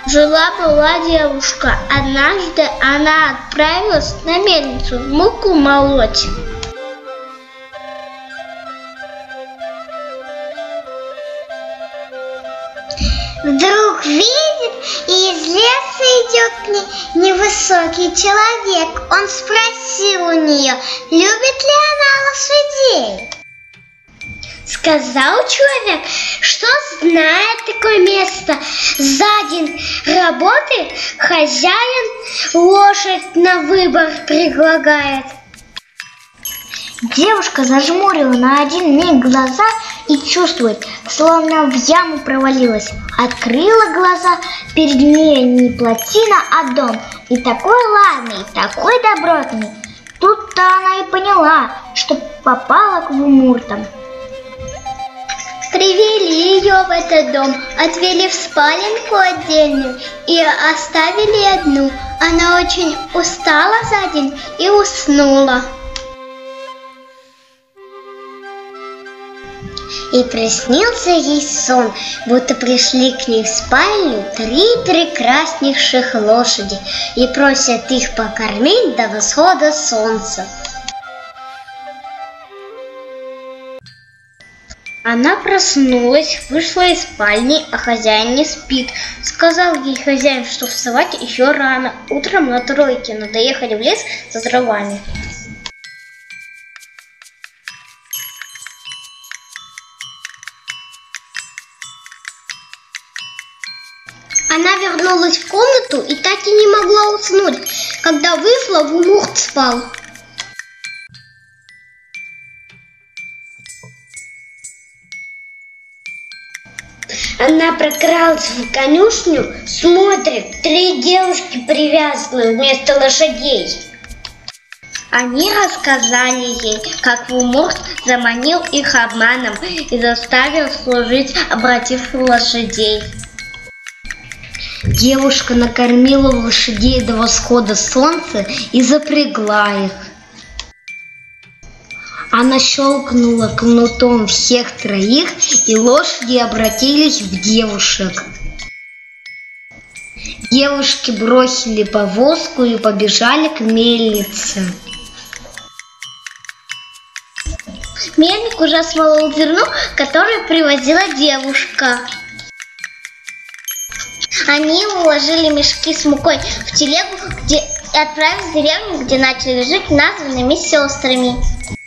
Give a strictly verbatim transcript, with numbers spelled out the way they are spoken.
Жила-была девушка. Однажды она отправилась на мельницу муку молоть. Вдруг видит, и из леса идет к ней невысокий человек. Он спросил у нее, любит ли она лошадей. Сказал человек, что знает такое место. За день работы хозяин лошадь на выбор предлагает. Девушка зажмурила на один миг глаза и чувствует, словно в яму провалилась. Открыла глаза, перед ней не плотина, а дом. И такой ладный, такой добротный. Тут-то она и поняла, что попала к вумуртам. Привели ее в этот дом, отвели в спаленку отдельную и оставили одну. Она очень устала за день и уснула. И приснился ей сон, будто пришли к ней в спальню три прекраснейших лошади и просят их покормить до восхода солнца. Она проснулась, вышла из спальни, а хозяин не спит. Сказал ей хозяин, что вставать еще рано. Утром на тройке надо ехать в лес за дровами. Она вернулась в комнату и так и не могла уснуть. Когда вышла, вумурт спал. Она прокралась в конюшню, смотрит, три девушки привязаны вместо лошадей. Они рассказали ей, как вумурт заманил их обманом и заставил служить обративших лошадей. Девушка накормила лошадей до восхода солнца и запрягла их. Она щелкнула кнутом всех троих, и лошади обратились в девушек. Девушки бросили повозку и побежали к мельнице. Мельник уже смолол зерно, которое привозила девушка. Они уложили мешки с мукой в телегу, где и отправились в деревню, где начали жить названными сестрами.